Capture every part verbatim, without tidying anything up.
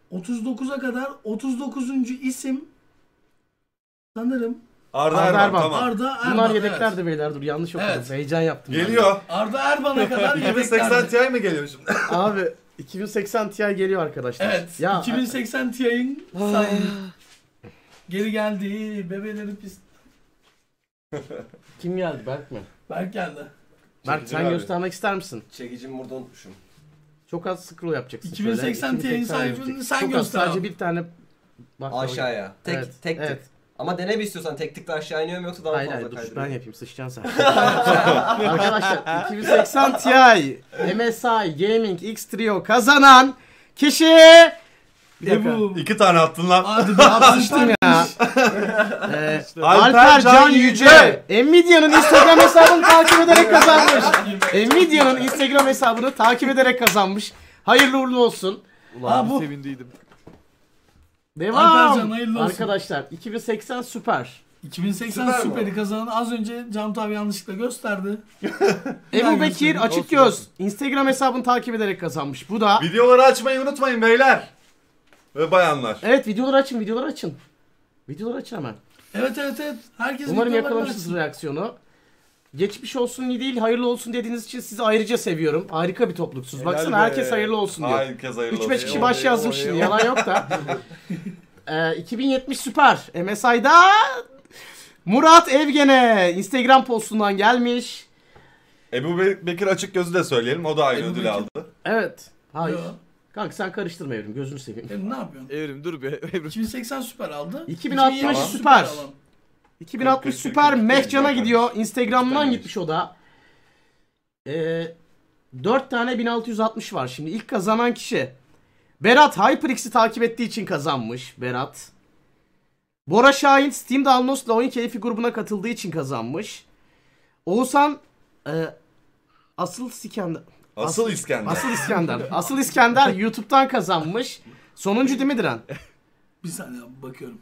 otuz dokuza kadar otuz dokuzuncu isim sanırım Arda, Arda Erban, Erban. tamam. Arda Erban. Bunlar evet. yedeklerdi beyler, dur yanlış okudum. Evet. Heyecan yaptım. Geliyor. Arda Erban'a kadar iki bin seksen yedeklerdi. Ti mi geliyor şimdi? Abi iki bin seksen Ti geliyor arkadaşlar. Evet. Ya, iki bin seksen Ti'nin sahibi. Geri geldi. Bebeleri pis. kim geldi? Berk mi? Berk geldi. Berk Çekici sen abi. göstermek ister misin? Çekicimi burada unutmuşum. Çok az scroll yapacaksın. iki bin seksen şöyle. Ti'nin iki bin seksen sahibini yapacak. sen Çok az, göster sadece abi. bir tane bak. Aşağıya. Tek Evet, tek evet. tık. Ama dene bir istiyorsan tek tıkla aşağı iniyor mu yoksa daha Hayır fazla hayır dur kaydırıyor? ben yapayım, sıçacaksın sen. Arkadaşlar iki bin seksen Ti M S I Gaming X Trio kazanan kişi... Bir dakika. Ebu. İki tane attın lan. Hadi be Sıçtım ya. Ee, Alper Alper Can Can Yüce. Yüce. Nvidia'nın Instagram hesabını takip ederek kazanmış. Nvidia'nın Instagram hesabını takip ederek kazanmış. Hayırlı uğurlu olsun. Ulan Ha, bir bu. sevindiydim. Devam. Alper Can, hayırlı olsun. Arkadaşlar iki bin seksen süper. iki bin seksen Süper mi? Süper'i kazanan az önce Can abi yanlışlıkla gösterdi. Ebu Bekir göstereyim. Açık Olsun, Göz olsun. Instagram hesabını takip ederek kazanmış. Bu da Videoları açmayı unutmayın beyler. Ve bayanlar. evet, videoları açın, videoları açın. Videoları açın hemen. Evet evet evet. Herkes Umarım videolarını yakalamışsınız açsın. reaksiyonu. Geçmiş olsun iyi değil, hayırlı olsun dediğiniz için sizi ayrıca seviyorum. Harika bir topluluksunuz. Helal Baksana be. herkes hayırlı olsun diyor. Herkes hayırlı üç olsun. beş kişi Eyvallah, baş yazdım eyvallah, şimdi, eyvallah. yalan yok da. ee, iki bin yetmiş süper. M S I'da Murat Evgene Instagram postundan gelmiş. Ebu Be- Bekir Açık Gözü de söyleyelim. O da aynı Ebu ödülü Bekir. aldı. Evet. Hayır. Yo. Kanka sen karıştırma Evrim, gözünü seveyim. E, ne yapıyorsun? Evrim dur be. Evrim. iki bin seksen Süper aldı. iki bin altmış yetmiş Süper. alan. iki bin altmış kırk, süper kırk, kırk, Mehcan'a kırk, gidiyor. kırk. Instagram'dan Süper gitmiş o da. Ee, dört tane bin altı yüz altmış var. Şimdi ilk kazanan kişi Berat HyperX'i takip ettiği için kazanmış. Berat. Bora Şahin Steam Downloads'la oyun keyfi grubuna katıldığı için kazanmış. Oğuzhan e, Asıl İskender Asıl İskender. Asıl İskender Asıl İskender YouTube'dan kazanmış. Sonuncu değil mi Diren? Bir saniye abi, bakıyorum.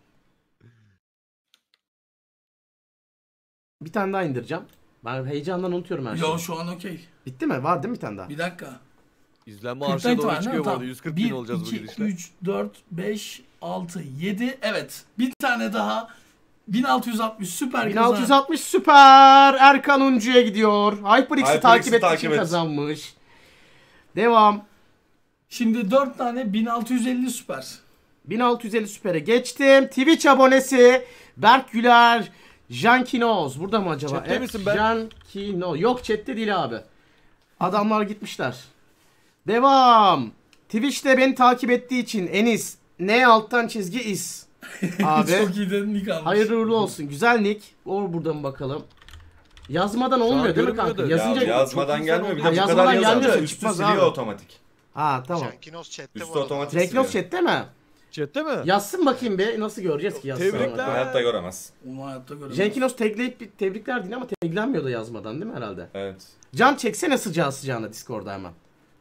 Bir tane daha indireceğim. Ben heyecandan unutuyorum her şeyi. Yo şu an okey. Bitti mi? Var değil mi bir tane daha? Bir dakika. İzlenme kırk arşa doğru var, çıkıyor bu arada. yüz kırk bin bir, olacağız bu iki, gidişle. üç, dört, beş, altı, yedi. Evet. Bir tane daha. bin altı yüz altmış süper bin kazanan. altı yüz altmış süper. Erkan Uncu'ya gidiyor. HyperX'i HyperX'i takip ettiği takip için et. kazanmış. Devam. Şimdi dört tane bin altı yüz elli süper. bin altı yüz elli süpere geçtim. Twitch abonesi Berk Güler. Jankinoz. Burada mı acaba? Chat'te Evet, misin Berk? Jankino. Yok chatte değil abi. Adamlar gitmişler. Devam. Twitch'te beni takip ettiği için Enis. N alttan çizgi is. Abi. Çok iyi de nick almış. Hayırlı uğurlu olsun. Güzel nick. O burada mı bakalım? Yazmadan an olmuyor değil mi görünmüyor kanka? da. Yazınca... Ya, yazmadan gelmiyor. Bir de Ha, bu yazmadan kadar yazınca gelmiyorsa üstü çıkmaz siliyor abi. otomatik. Ha tamam. Şenkinos chatte Üstü bu arada. otomatik. Reklos chatte mi? Chatte mi? Yazsın bakayım be. Nasıl göreceğiz ki yazsın? Tebrikler. Hayatta göremez. Onu hayatta göremez. Jenkinos tagleyip tebrikler değil ama taglenmiyor da yazmadan değil mi herhalde? Evet. Can çeksene sıcağı sıcağına Discord'da hemen.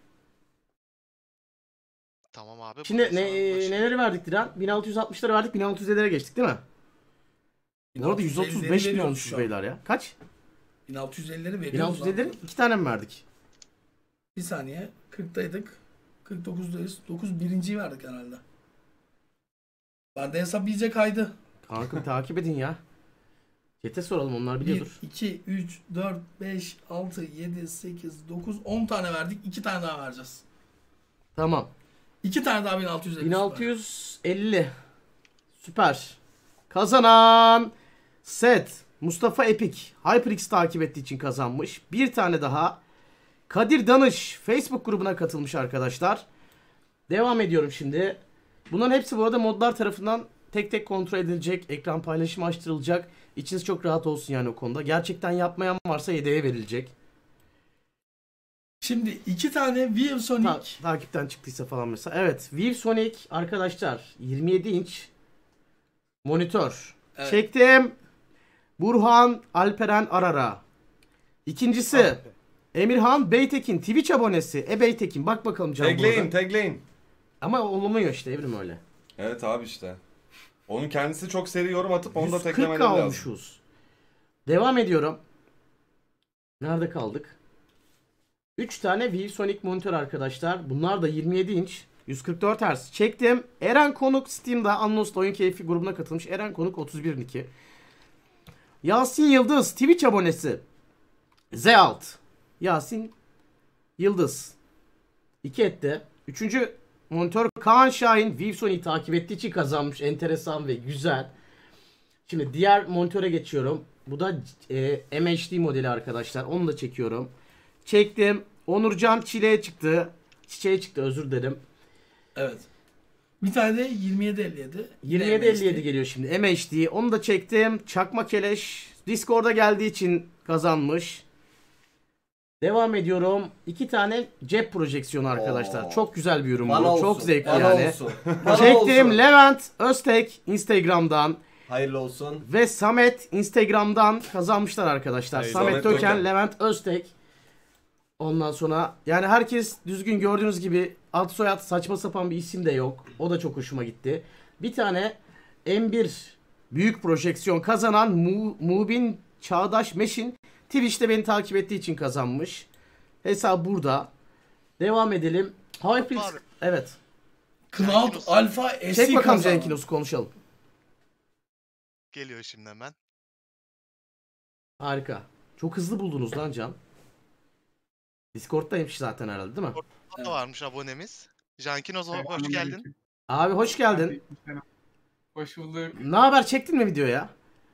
Tamam abi. Şimdi bundan ne, sonra başı- neleri verdik Diren? bin altı yüz altmışlara verdik, bin altı yüz ellilere geçtik değil mi? Bu arada yüz otuz beş bin veriyoruz olmuşuz şu an. beyler ya. Kaç? bin altı yüz ellileri veriyoruz. bin altı yüz ellilerin abi. iki tane mi verdik? Bir saniye. kırktaydık. kırk dokuzdayız. dokuz birinciyi verdik herhalde. Ben de hesap iyice kaydı. Kanka takip edin ya. Chat'e soralım, onlar biliyordur. bir, iki, üç, dört, beş, altı, yedi, sekiz, dokuz, on tane verdik. iki tane daha vereceğiz. Tamam. iki tane daha bin altı yüz elli. bin altı yüz elli. Süper. Kazanan Set Mustafa Epik HyperX takip ettiği için kazanmış. Bir tane daha Kadir Danış Facebook grubuna katılmış arkadaşlar. Devam ediyorum şimdi. Bunların hepsi bu arada modlar tarafından tek tek kontrol edilecek. Ekran paylaşımı açtırılacak. İçiniz çok rahat olsun yani o konuda. Gerçekten yapmayan varsa yedeğe verilecek. Şimdi iki tane ViewSonic. Ta takipten çıktıysa falan mesela. Evet, ViewSonic arkadaşlar yirmi yedi inç monitör. Evet. Çektim. Burhan Alperen Arara. İkincisi Emirhan Beytekin Twitch abonesi. E Beytekin bak bakalım canım Tagleyin, burada. tagleyin. Ama olmuyor işte Evrim öyle. Evet abi işte. Onun kendisi çok seri yorum atıp onu da yüz kırk taglemeleri K lazım. olmuşuz. Devam ediyorum. Nerede kaldık? üç tane ViewSonic monitör arkadaşlar. Bunlar da yirmi yedi inç. yüz kırk dört Hz. Çektim. Eren Konuk Steam'da Unlost Oyun Keyfi grubuna katılmış. Eren Konuk otuz bir Niki. Yasin Yıldız Twitch abonesi. Zealt. Yasin Yıldız. iki etti. Üçüncü monitör Kaan Şahin. Vivsony'yi takip ettiği için kazanmış. Enteresan ve güzel. Şimdi diğer monitöre geçiyorum. Bu da e, M H D modeli arkadaşlar. Onu da çekiyorum. Çektim. Onurcan Çile'ye çıktı. Çiçeğe çıktı, özür dilerim. Evet. Bir tane de yirmi yedi elli yedi. yirmi yedi elli yedi geliyor şimdi. M H D. Onu da çektim. Çakma Keleş. Discord'a geldiği için kazanmış. Devam ediyorum. İki tane cep projeksiyonu arkadaşlar. Oo. Çok güzel bir ürün bu. Bana olsun. Çok zevkli Bana yani. olsun. Bana Çektim. olsun. Levent Öztek Instagram'dan Hayırlı olsun. ve Samet Instagram'dan kazanmışlar arkadaşlar. Hayır, Samet Samet Döken, Döken. Levent Öztek. Ondan sonra yani herkes düzgün, gördüğünüz gibi ad soyad saçma sapan bir isim de yok. O da çok hoşuma gitti. Bir tane M bir büyük projeksiyon kazanan Mu Mubin Çağdaş Meşin Twitch'te beni takip ettiği için kazanmış. Hesap burada. Devam edelim. HyperX. Abi. Evet. Cloud Genkinos. Alpha S E Çek bakalım kazanan. Jenkinos'u konuşalım. Geliyor şimdi hemen. Harika. Çok hızlı buldunuz lan Can. Discord'daymış zaten herhalde değil mi? O da varmış abonemiz. Jankinos hoş Selamünaleyküm. geldin. Abi hoş geldin. Aleykümselam. Hoş bulduk. Ne haber, çektin mi video ya?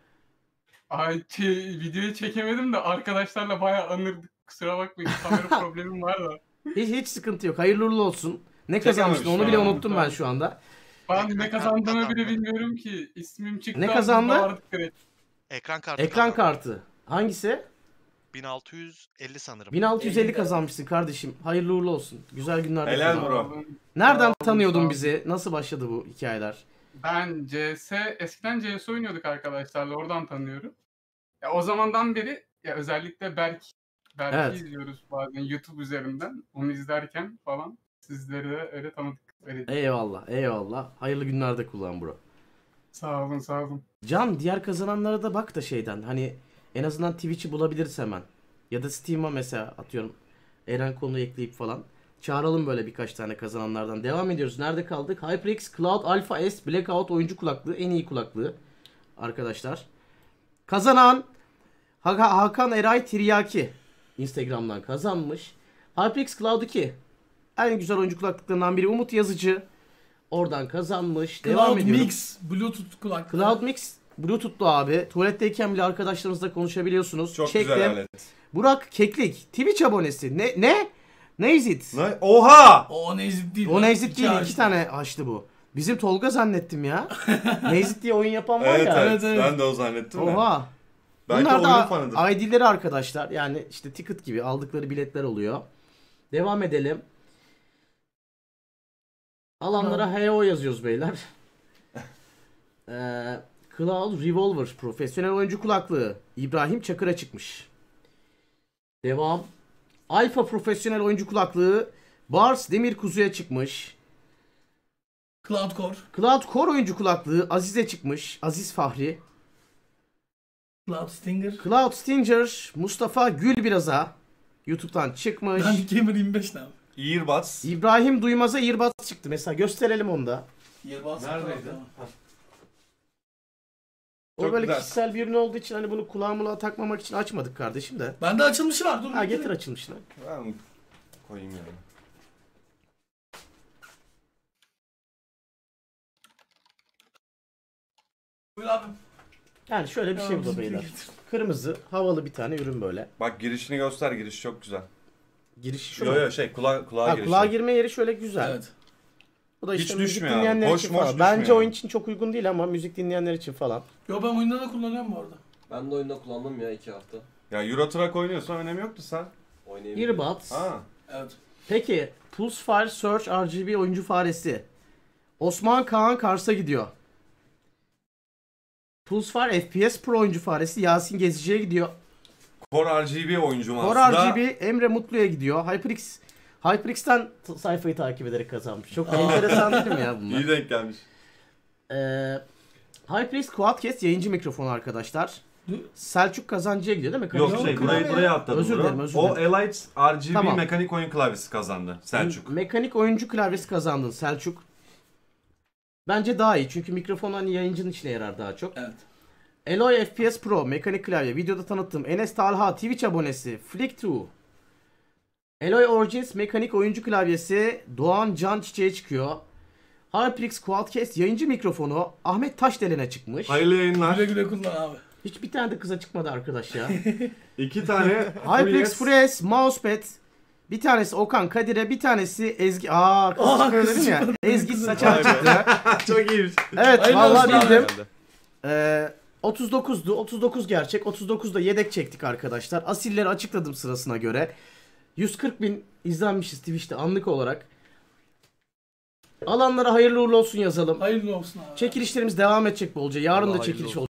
Ay çe- videoyu çekemedim de arkadaşlarla bayağı anırdık. Kusura bakmayın, kamera problemim var da. Hiç, hiç sıkıntı yok. Hayırlı uğurlu olsun. Ne Çekememiş kazanmıştın onu ya. bile unuttum ben şu anda. Ben ne kazandığımı bile bilmiyorum ki. İsmim çıktı. Ne ağzımda kazandı? vardı direkt. Ekran kartı Ekran kazandım. kartı. Hangisi? bin altı yüz elli sanırım. bin altı yüz elli elli kazanmışsın kardeşim. Hayırlı uğurlu olsun. Güzel günlerde Helal kullan. bro. Nereden Sağ olun, sağ tanıyordun olun. bizi? Nasıl başladı bu hikayeler? Ben C S, eskiden C S oynuyorduk arkadaşlarla, oradan tanıyorum. Ya o zamandan beri ya özellikle Berk, Berk'i Evet. izliyoruz bazen YouTube üzerinden. Onu izlerken falan sizleri de öyle tanıdık. Öyle. Eyvallah, eyvallah. Hayırlı günlerde kullan bro. Sağ olun, sağ olun. Can, diğer kazananlara da bak da şeyden. Hani en azından Twitch'i bulabiliriz hemen. Ya da Steam'a mesela atıyorum. Eren konuyu ekleyip falan. Çağıralım böyle birkaç tane kazananlardan. Devam ediyoruz. Nerede kaldık? HyperX Cloud Alpha S Blackout oyuncu kulaklığı. En iyi kulaklığı. Arkadaşlar. Kazanan Haka- Hakan Eray Tiryaki. Instagram'dan kazanmış. HyperX Cloud iki. En güzel oyuncu kulaklıklarından biri. Umut Yazıcı. Oradan kazanmış. Devam Cloud ediyorum. Mix Bluetooth kulaklığı. Cloud Mix Bluetooth'lu abi. Tuvaletteyken bile arkadaşlarınızla konuşabiliyorsunuz. Çok Çektim. güzel alet. Burak Keklik. Twitch abonesi. Ne? Ne? Ne is it? Ne? Oha! O Nezit değil. O lan. Nezit İki değil. açtı. iki tane açtı bu. Bizim Tolga zannettim ya. Nezit diye oyun yapan var Evet, ya. evet Evet, evet. Ben de o zannettim de. Oha. Belki Bunlar oyunun da fanıdır. I D'leri arkadaşlar. Yani işte ticket gibi aldıkları biletler oluyor. Devam edelim. Alanlara H O yazıyoruz beyler. Ee, Cloud Revolver profesyonel oyuncu kulaklığı. İbrahim Çakır'a çıkmış. Devam. Alfa profesyonel oyuncu kulaklığı. Bars Demir Kuzu'ya çıkmış. Cloud Core. Cloud Core oyuncu kulaklığı Aziz'e çıkmış. Aziz Fahri. Cloud Stinger. Cloud Stinger Mustafa Gül Biraz'a YouTube'dan çıkmış. Ben Gamer yirmi beş ne abi? Earbuds. İbrahim Duymaz'a earbuds çıktı. Mesela gösterelim onu da. Earbuds. Neredeydi? Cloud. O Çok böyle güzel. kişisel bir ürün olduğu için hani bunu kulağımla takmamak için açmadık kardeşim de. Bende açılmışı var. Dur. Ha bir getir getir. açılmışını. Ben koyayım yani. Buyur abi. Yani şöyle bir şey bu da bizimkini beyler. getir. Kırmızı havalı bir tane ürün böyle. Bak girişini göster, giriş çok güzel. Girişi şu Yo mu? yo şey kulağa, kulağa Ha, girişi. kulağa girme yeri şöyle güzel. Evet. Bu da işte Hiç müzik düşmüyor abi. dinleyenler Boş için boş falan. Bence düşmüyor. oyun için çok uygun değil ama müzik dinleyenler için falan. Yo ben oyunda da kullanıyorum bu arada. Ben de oyunda kullandım ya iki hafta. Ya Euro Truck oynuyorsan önemi yoktu sen. Oynayabilirim. Earbuds. Ha. Evet. Peki Pulse Fire Search R G B oyuncu faresi. Osman Kaan Kars'a gidiyor. Pulse Fire F P S Pro oyuncu faresi Yasin Gezici'ye gidiyor. Core R G B oyuncum Core aslında. R G B Emre Mutlu'ya gidiyor. HyperX HyperX'ten t- sayfayı takip ederek kazanmış. Çok enteresan değil mi ya bunlar? İyi denk gelmiş. Ee, HyperX Quadcast yayıncı mikrofonu arkadaşlar. Selçuk Kazancı'ya gidiyor değil mi? Yok Kazancı? şey burayı klavye. buraya atladım. Özür bro. dilerim, özür O dilerim. Elite R G B Tamam. mekanik oyun klavyesi kazandı Selçuk. Mekanik oyuncu klavyesi kazandın Selçuk. Bence daha iyi çünkü mikrofon hani yayıncının içine yarar daha çok. Evet. Eloy F P S Pro mekanik klavye videoda tanıttım. Enes Talha Twitch abonesi. Flick iki. Eloy Origins mekanik oyuncu klavyesi Doğan Can Çiçek'e çıkıyor. HyperX Quadcast yayıncı mikrofonu Ahmet Taşdelen'e çıkmış. Hayırlı yayınlar. Güle güle kullan abi. Hiç bir tane de kıza çıkmadı arkadaş ya. İki tane HyperX Frees Mousepad. Bir tanesi Okan Kadir'e, bir tanesi Ezgi. Aa, kız Aa, çıkıyor kız dedim ya. çıkmadı. Ezgi Kız saçar çıktı. Çok iyiymiş. Evet, Hayırlı vallahi olsun abi. bildim. Herhalde. Ee, otuz dokuzdu. otuz dokuz gerçek. otuz dokuzda yedek çektik arkadaşlar. Asilleri açıkladım sırasına göre. yüz kırk bin izlenmişiz Twitch'te anlık olarak. Alanlara hayırlı uğurlu olsun yazalım. Hayırlı olsun abi. Çekilişlerimiz devam edecek bolca. Yarın Allah da hayırlı çekiliş olsun. olacak.